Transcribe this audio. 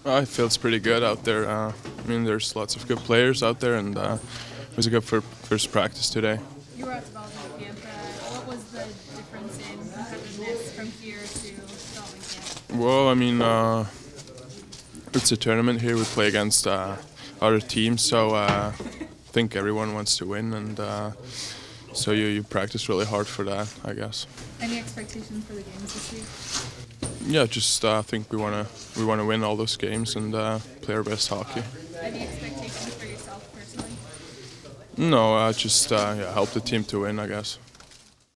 I feel it's pretty good out there. I mean, there's lots of good players out there, and it was a good first practice today. You were at development camp. What was the difference in competitiveness from here to development camp? Well, I mean, it's a tournament here. We play against other teams, so I think everyone wants to win, and so you practice really hard for that, I guess. Any expectations for the games this week? Yeah, just I think we wanna win all those games and play our best hockey. Any expectations for yourself personally? No, just help the team to win, I guess.